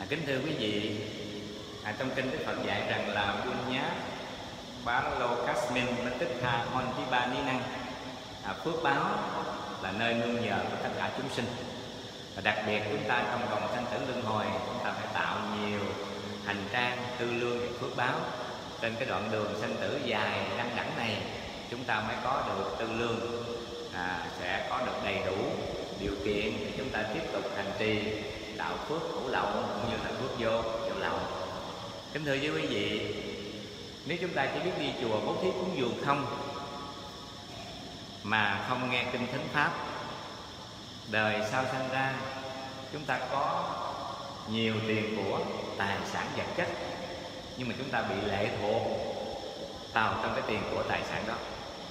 Kính thưa quý vị, trong kinh Đức Phật dạy rằng là Bunya Bá Lô Kasmin Tích Tha On Tí Ba Ní Năng, phước báo là nơi nương nhờ của tất cả chúng sinh. Và đặc biệt chúng ta trong vòng sanh tử luân hồi, chúng ta phải tạo nhiều hành trang tư lương và phước báo. Trên cái đoạn đường sanh tử dài đăng đẳng này, chúng ta mới có được tư lương, sẽ có được đầy đủ điều kiện để chúng ta tiếp tục hành trì đạo phước hữu lậu cũng như là phước vô lậu. Kính thưa với quý vị, nếu chúng ta chỉ biết đi chùa bố thí cúng dường không mà không nghe kinh thính pháp, đời sau sanh ra chúng ta có nhiều tiền của tài sản vật chất, nhưng mà chúng ta bị lệ thuộc vào trong cái tiền của tài sản đó.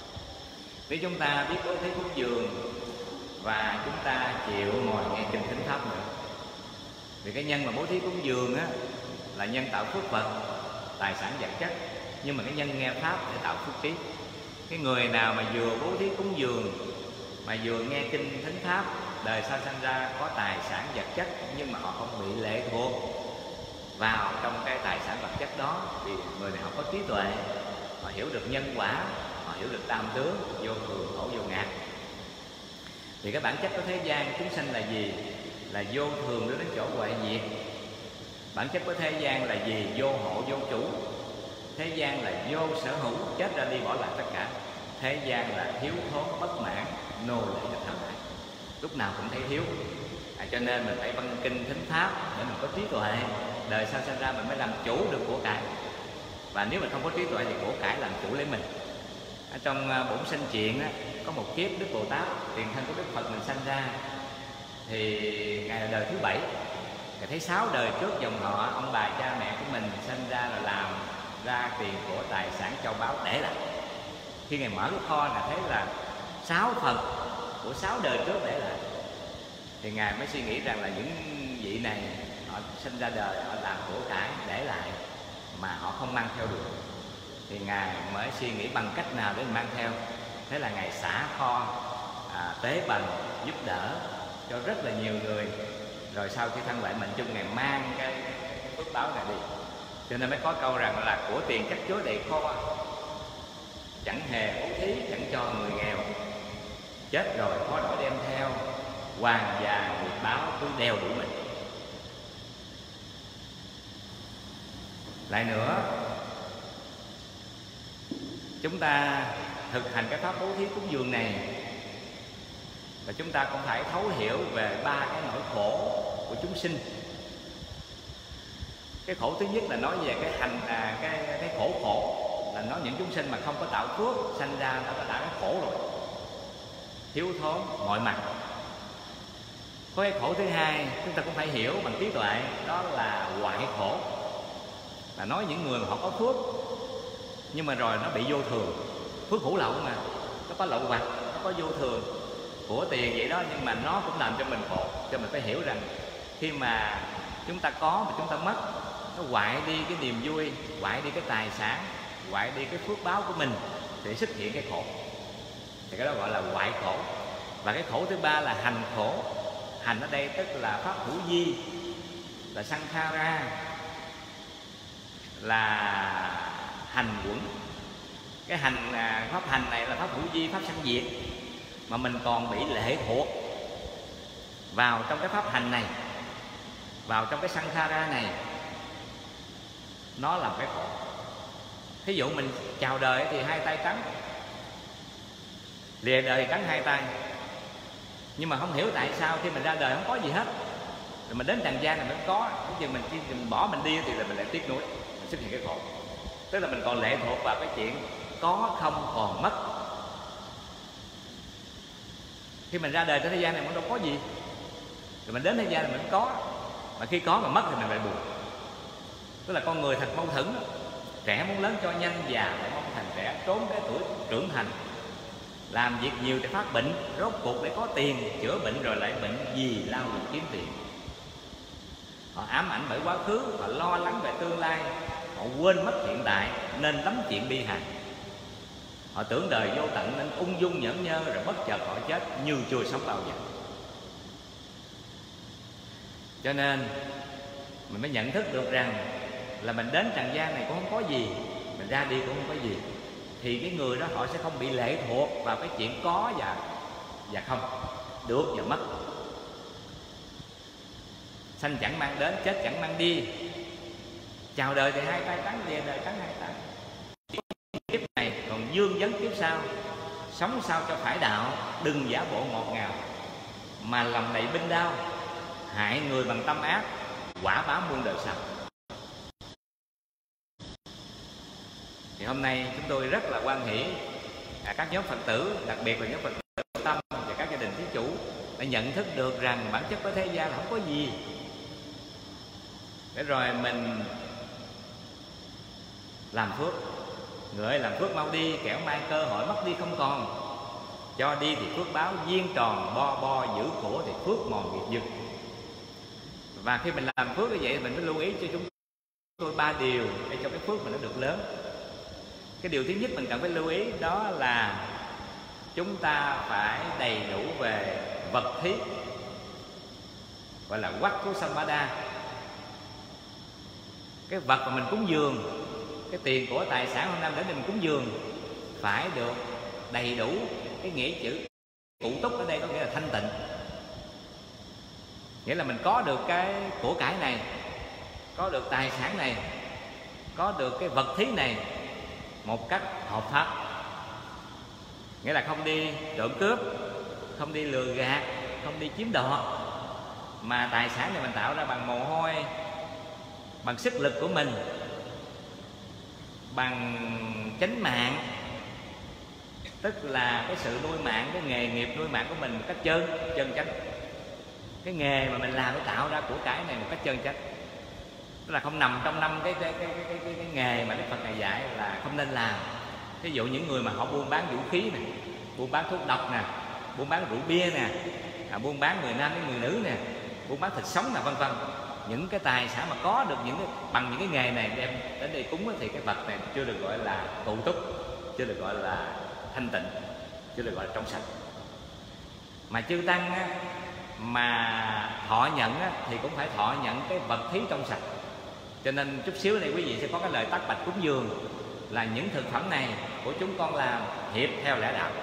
Nếu chúng ta biết bố thí cúng dường và chúng ta chịu ngồi nghe kinh thính pháp nữa, vì cái nhân mà bố thí cúng dường á là nhân tạo phước vật, tài sản vật chất, nhưng mà cái nhân nghe pháp để tạo phước trí. Cái người nào mà vừa bố thí cúng dường mà vừa nghe kinh thính pháp, đời sau sanh ra có tài sản vật chất, nhưng mà họ không bị lệ thuộc vào trong cái tài sản vật chất đó, vì người này họ có trí tuệ, họ hiểu được nhân quả, họ hiểu được tam tướng vô thường khổ vô ngã. Thì cái bản chất của thế gian chúng sanh là gì? Là vô thường đưa đến chỗ hoại diệt. Bản chất của thế gian là gì? Vô hộ vô chủ. Thế gian là vô sở hữu, chết ra đi bỏ lại tất cả. Thế gian là thiếu thốn bất mãn, nô lệ cho tham ái, lúc nào cũng thấy thiếu. Cho nên mình phải văn kinh thính pháp để mình có trí tuệ, đời sau sinh ra mình mới làm chủ được của cải. Và nếu mình không có trí tuệ thì của cải làm chủ lấy mình. Ở trong bổn sinh chuyện á, có một kiếp Đức Bồ Tát, tiền thân của Đức Phật mình sanh ra, thì Ngài là đời thứ 7. Ngài thấy 6 đời trước dòng họ, ông bà cha mẹ của mình sanh ra là làm ra tiền của tài sản châu báu để lại. Khi Ngài mở cái kho, Ngài thấy là 6 phần của 6 đời trước để lại, thì Ngài mới suy nghĩ rằng là những vị này họ sinh ra đời, họ làm của cải để lại mà họ không mang theo được, thì Ngài mới suy nghĩ bằng cách nào để mang theo. Thế là Ngài xả kho, tế bần, giúp đỡ cho rất là nhiều người. Rồi sau khi thăng lại mệnh chung, Ngài mang cái phước báo này đi. Cho nên mới có câu rằng là của tiền chất chứa đầy kho, chẳng hề bố thí, chẳng cho người nghèo. Chết rồi khó đổi đem theo, hoàng già nghiệp báo cứ đeo đuổi mình. Lại nữa, chúng ta thực hành cái pháp bố thí cúng dường này, và chúng ta cũng phải thấu hiểu về 3 cái nỗi khổ của chúng sinh. Cái khổ thứ nhất là nói về cái cái khổ là nói những chúng sinh mà không có tạo phước, sanh ra nó đã cái khổ rồi, thiếu thốn mọi mặt. Có cái khổ thứ hai chúng ta cũng phải hiểu bằng trí tuệ, đó là hoại khổ, là nói những người mà họ có phước nhưng mà rồi nó bị vô thường. Phước hữu lậu mà, nó có lậu hoặc, nó có vô thường của tiền vậy đó, nhưng mà nó cũng làm cho mình khổ. Cho mình phải hiểu rằng khi mà chúng ta có mà chúng ta mất, nó hoại đi cái niềm vui, hoại đi cái tài sản, hoại đi cái phước báo của mình, để xuất hiện cái khổ. Thì cái đó gọi là hoại khổ. Và cái khổ thứ ba là hành khổ. Hành ở đây tức là pháp hữu vi, là sankhara, là hành quẩn. Cái pháp hành này là pháp hữu vi, pháp sanh diệt, mà mình còn bị lệ thuộc vào trong cái pháp hành này, vào trong cái sankhara này, nó làm cái khổ. Thí dụ mình chào đời thì 2 tay trắng, lìa đời trắng 2 tay, nhưng mà không hiểu tại sao khi mình ra đời không có gì hết, rồi mình đến trần gian này mình có, cái chừng mình bỏ mình đi thì là mình lại tiếc nuối, mình xuất hiện cái khổ. Tức là mình còn lệ thuộc vào cái chuyện có không còn mất. Khi mình ra đời trên thế gian này mình đâu có gì, rồi mình đến thế gian này mình có, mà khi có mà mất thì mình lại buồn. Tức là con người thật mâu thuẫn. Trẻ muốn lớn cho nhanh, già lại mong thành trẻ, trốn cái tuổi trưởng thành, làm việc nhiều để phát bệnh, rốt cuộc để có tiền chữa bệnh rồi lại bệnh vì lao động kiếm tiền. Họ ám ảnh bởi quá khứ, họ lo lắng về tương lai, họ quên mất hiện tại nên lắm chuyện bi hài. Họ tưởng đời vô tận nên ung dung nhẫn nhơ, rồi bất chợt họ chết như chưa sống bao giờ. Cho nên mình mới nhận thức được rằng là mình đến trần gian này cũng không có gì, mình ra đi cũng không có gì, thì cái người đó họ sẽ không bị lệ thuộc vào cái chuyện có và không, được và mất. Sanh chẳng mang đến, chết chẳng mang đi. Chào đời thì hai tay trắng, về đời trắng hai tay. Kiếp này còn dương vấn kiếp sau, sống sao cho phải đạo, đừng giả bộ ngọt ngào, mà lòng đầy binh đao, hại người bằng tâm ác, quả báo muôn đời sau. Thì hôm nay chúng tôi rất là hoan hỷ các nhóm Phật tử, đặc biệt là nhóm Phật tử tâm và các gia đình thí chủ đã nhận thức được rằng bản chất của thế gian là không có gì, để rồi mình làm phước. Người ơi, làm phước mau đi, kẻo mai cơ hội mất đi không còn. Cho đi thì phước báo duyên tròn, bo bo giữ khổ thì phước mòn nghiệp dứt. Và khi mình làm phước như vậy, mình phải lưu ý cho chúng tôi 3 điều để cho cái phước mình nó được lớn. Cái điều thứ nhất mình cần phải lưu ý đó là chúng ta phải đầy đủ về vật thí, gọi là Wattu Sampada. Cái vật mà mình cúng dường, cái tiền của tài sản hôm nay để mình cúng dường phải được đầy đủ. Cái nghĩa chữ cụ túc ở đây có nghĩa là thanh tịnh, nghĩa là mình có được cái của cải này, có được tài sản này, có được cái vật thí này một cách hợp pháp. Nghĩa là không đi trộm cướp, không đi lừa gạt, không đi chiếm đoạt, mà tài sản này mình tạo ra bằng mồ hôi, bằng sức lực của mình, bằng chánh mạng, tức là cái sự nuôi mạng, cái nghề nghiệp nuôi mạng của mình một cách chân chánh. Cái nghề mà mình làm để tạo ra của cải này một cách chân chánh, tức là không nằm trong năm cái nghề mà Đức Phật này dạy là không nên làm. Ví dụ những người mà họ buôn bán vũ khí nè, buôn bán thuốc độc nè, buôn bán rượu bia nè, buôn bán người nam với người nữ nè, buôn bán thịt sống nè, vân vân. Những cái tài sản mà có được bằng những cái nghề này đem đến đây cúng thì cái vật này chưa được gọi là cụ túc, chưa được gọi là thanh tịnh, chưa được gọi là trong sạch. Mà chư tăng á, mà thọ nhận á, thì cũng phải thọ nhận cái vật thí trong sạch. Cho nên chút xíu đây quý vị sẽ có cái lời tác bạch cúng dường là những thực phẩm này của chúng con làm hiệp theo lẽ đạo,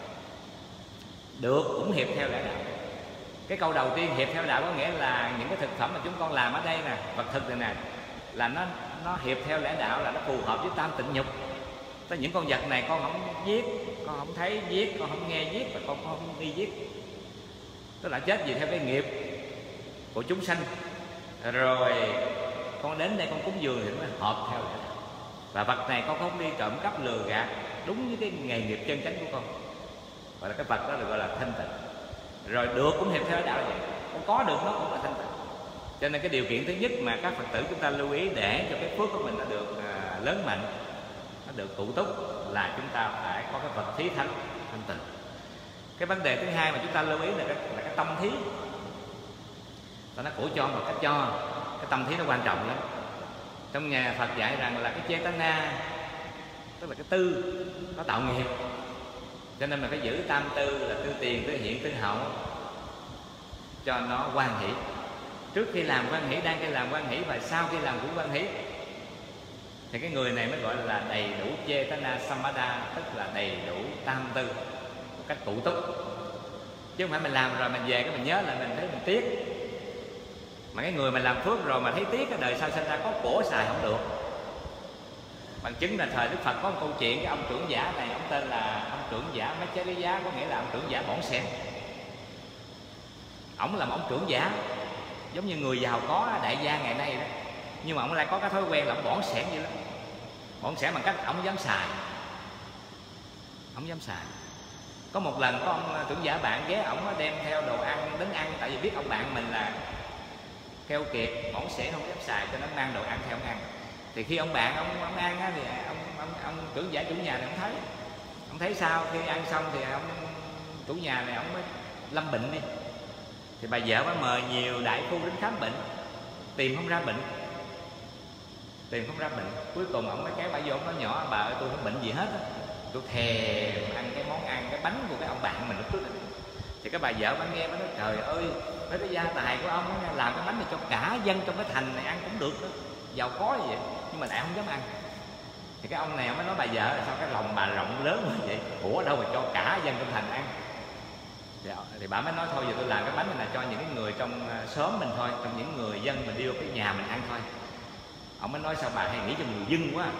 được cũng hiệp theo lẽ đạo. Cái câu đầu tiên hiệp theo đạo có nghĩa là những cái thực phẩm mà chúng con làm ở đây nè, vật thực này nè, là nó hiệp theo lẽ đạo, là nó phù hợp với tam tịnh nhục. Tới những con vật này con không giết, con không thấy giết, con không nghe giết, và con không đi giết. Tức là chết gì theo cái nghiệp của chúng sanh. Rồi con đến đây con cúng dường thì nó hợp theo lẽ đạo. Và vật này con không đi trộm cắp lừa gạt, đúng với cái nghề nghiệp chân chánh của con, gọi là cái vật đó được gọi là thanh tịnh. Rồi được cũng hiệp theo lẽ đạo là vậy, con có được nó cũng là thanh tịnh. Cho nên cái điều kiện thứ nhất mà các Phật tử chúng ta lưu ý để cho cái phước của mình nó được lớn mạnh, nó được cụ túc, là chúng ta phải có cái vật thí thanh tịnh. Cái vấn đề thứ hai mà chúng ta lưu ý là cái tâm thí. Ta nói của cho một cách cho, cái tâm thí nó quan trọng lắm. Trong nhà Phật dạy rằng là cái chetana, tức là cái tư, nó tạo nghiệp. Cho nên mình phải giữ tam tư là tư tiền, tư hiện, tư hậu cho nó hoan hỷ. Trước khi làm hoan hỷ, đang khi làm hoan hỷ, và sau khi làm cũng hoan hỷ, thì cái người này mới gọi là đầy đủ chetana sampada, tức là đầy đủ tam tư một cách cụ túc. Chứ không phải mình làm rồi mình về cái mình nhớ là mình thấy mình tiếc. Mà cái người mà làm phước rồi mà thấy tiếc, cái đời sau sinh ra có của xài không được. Bằng chứng là thời Đức Phật có một câu chuyện, cái ông trưởng giả này, ông tên là ông trưởng giả Machariya, có nghĩa là ông trưởng giả bỏng sẻn. Ông là một ông trưởng giả giống như người giàu có đại gia ngày nay đó, nhưng mà ông lại có cái thói quen là ông bỏng sẻn vậy lắm. Bỏng sẻn bằng cách ông dám xài, ông dám xài. Có một lần có ông trưởng giả bạn ghé ổng đem theo đồ ăn đến ăn, tại vì biết ông bạn mình là keo kiệt, bỏng sẻn không dám xài, cho nó mang đồ ăn theo ông ăn. Thì khi ông bạn ông ăn á, thì ông trưởng giả chủ nhà này ông thấy sau khi ăn xong thì ông chủ nhà này ông mới lâm bệnh đi. Thì bà vợ mới mời nhiều đại phu đến khám bệnh, tìm không ra bệnh. Cuối cùng ông mới kéo bà vô, ông nói nhỏ: bà ơi, tôi không bệnh gì hết á, tôi thèm ăn cái món ăn, cái bánh của cái ông bạn mình lúc trước. Thì cái bà vợ bà nghe bà nói: trời ơi, với cái gia tài của ông làm cái bánh này cho cả dân trong cái thành này ăn cũng được đó, giàu có như vậy, nhưng mà lại không dám ăn. Thì cái ông này ông mới nói bà vợ là sao cái lòng bà rộng lớn như vậy, ủa đâu mà cho cả dân trong thành ăn. Thì bà mới nói thôi giờ tôi làm cái bánh này là cho những cái người trong xóm mình thôi, trong những người dân mình đi vô cái nhà mình ăn thôi. Ông mới nói sao bà hay nghĩ cho người dân quá.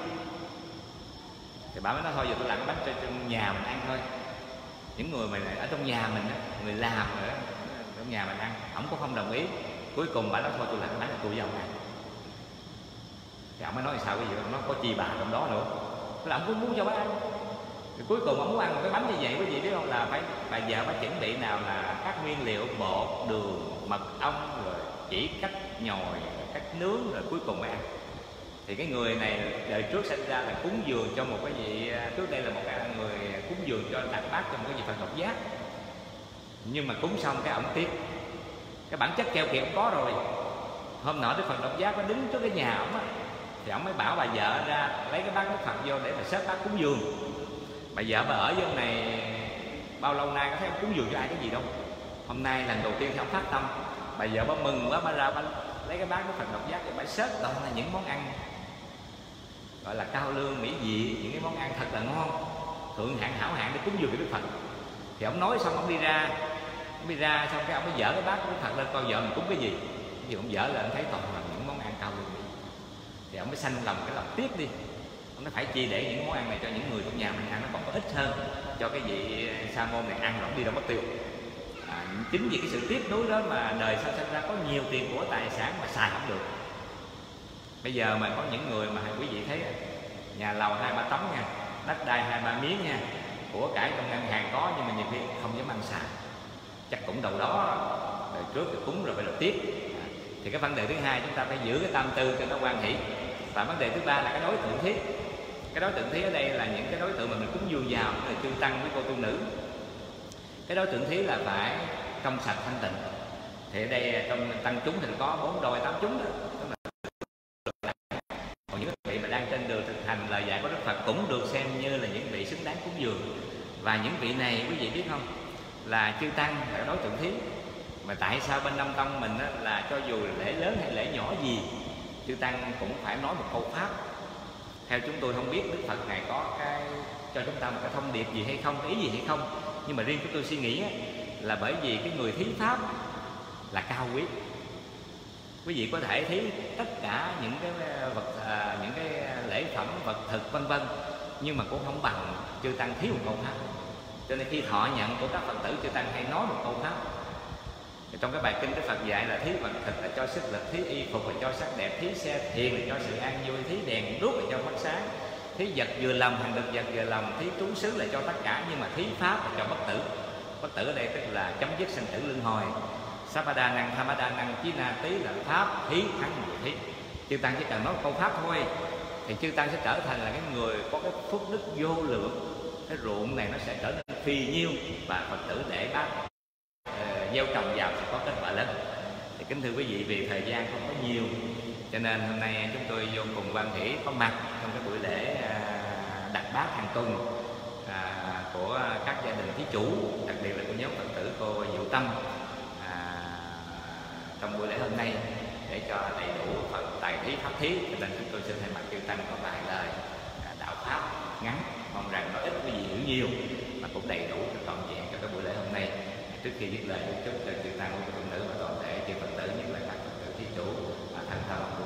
Thì bà mới nói thôi giờ tôi làm cái bánh cho trong nhà mình ăn thôi, những người mà ở trong nhà mình đó, người làm ở trong nhà mình ăn. Ông cũng không đồng ý. Cuối cùng bà nói thôi tôi làm cái bánh là tôi với ông ăn. Thì ông mới nói sao cái gì, nó có chi bà trong đó nữa, tức là ông cũng muốn cho bà ăn. Thì cuối cùng ông muốn ăn một cái bánh như vậy, quý vị biết không, là phải bà vợ phải chuẩn bị nào là các nguyên liệu bột, đường, mật ong, rồi chỉ cách nhồi, cách nướng, rồi cuối cùng mới ăn. Thì cái người này đời trước sinh ra là cúng dường cho một cái vị, trước đây là một cái người cúng dường cho Đạt Bát trong cái vị Phật Độc Giác. Nhưng mà cúng xong cái ổng tiếc, cái bản chất keo kiệt có rồi. Hôm nọ Đức Phật Độc Giác nó đứng trước cái nhà ổng á, thì ổng mới bảo bà vợ ra lấy cái bát nước Phật vô để mà xếp bát cúng dường. Bà vợ bà ở với ông này bao lâu nay có thấy ông cúng dường cho ai cái gì đâu. Hôm nay lần đầu tiên thì ông phát tâm, bà vợ bà mừng quá, bà ra bà lấy cái bát nước Phật Độc Giác để bà xếp toàn là những món ăn gọi là cao lương mỹ vị, những cái món ăn thật là ngon, thượng hạng hảo hạng để cúng dường cho Đức Phật. Thì ông nói xong ông đi ra xong cái ông mới dở cái bát Đức Phật lên coi vợ mình cúng cái gì. Thì ông dở lên thấy toàn là những món ăn cao lương mỹ. Thì ông mới sanh lòng cái lòng tiếc đi, ông nói phải chi để những món ăn này cho những người trong nhà mình ăn nó còn có ích hơn, cho cái vị sa môn này ăn rồi đi đâu mất tiêu. Chính vì cái sự tiếc nuối đó mà đời sau sinh ra có nhiều tiền của tài sản mà xài không được. Bây giờ mà có những người mà quý vị thấy nhà lầu 2-3 tấm nha, đất đai 2-3 miếng nha, của cải trong ngân hàng có, nhưng mà nhiều khi không dám ăn xài, chắc cũng đâu đó đời trước thì cúng rồi phải là tiếc. Thì cái vấn đề thứ hai chúng ta phải giữ cái tam tư cho nó quan hỷ. Và vấn đề thứ ba là cái đối tượng thí. Cái đối tượng thí ở đây là những cái đối tượng mà mình cúng dường vào, là chư tăng với cô tu nữ. Cái đối tượng thí là phải trong sạch thanh tịnh. Thì ở đây trong tăng chúng thì có 4 đôi 8 chúng đó. Còn những vị mà đang trên đường thực hành lời dạy của Đức Phật cũng được xem như là những vị xứng đáng cúng dường. Và những vị này quý vị biết không, là chư tăng là đối tượng thí. Mà tại sao bên Nam Tông mình á, là cho dù lễ lớn hay lễ nhỏ gì, chư tăng cũng phải nói một câu pháp. Theo chúng tôi không biết Đức Phật này có cái cho chúng ta một cái thông điệp gì hay không, cái ý gì hay không, nhưng mà riêng chúng tôi suy nghĩ á, là bởi vì cái người thí pháp là cao quý. Quý vị có thể thí tất cả những cái vật, những cái lễ phẩm, vật thực vân vân, nhưng mà cũng không bằng chư tăng thí một câu pháp. Cho nên khi thọ nhận của các Phật tử, chư tăng hay nói một câu pháp. Trong cái bài kinh Đức Phật dạy là thí vật thực là cho sức lực, thí y phục là cho sắc đẹp, thí xe thiền là cho sự an vui, thí đèn đuốc là cho mắt sáng, thí vật vừa lòng hành được vật vừa lòng, thí trú xứ là cho tất cả, nhưng mà thí pháp là cho bất tử. Bất tử ở đây tức là chấm dứt sinh tử luân hồi. Sapada năng thamada năng chí na tí là pháp thí thắng mười thí. Chư tăng chỉ cần nói câu pháp thôi thì chư tăng sẽ trở thành là cái người có cái phúc đức vô lượng. Cái ruộng này nó sẽ trở nên phi nhiêu, và Phật tử để bác gieo trồng vào sẽ có kết quả lớn. Thì kính thưa quý vị, vì thời gian không có nhiều cho nên hôm nay chúng tôi vô cùng hoan hỷ có mặt trong cái buổi lễ Đạt Bát hàng tuần của các gia đình thí chủ, đặc biệt là của nhóm Phật tử cô Diệu Tâm trong buổi lễ hôm nay, để cho đầy đủ Phật tài thí pháp thí. Cho nên chúng tôi xin thay mặt chư tăng có vài lời đạo pháp ngắn, mong rằng nó ít quý vị hiểu nhiều mà cũng đầy đủ trọn vẹn cho cái buổi lễ hôm nay. Trước khi dứt lời chúc cho chư tăng của phụ nữ và toàn thể chư Phật tử, nhất là các Phật tử thí chủ thành tâm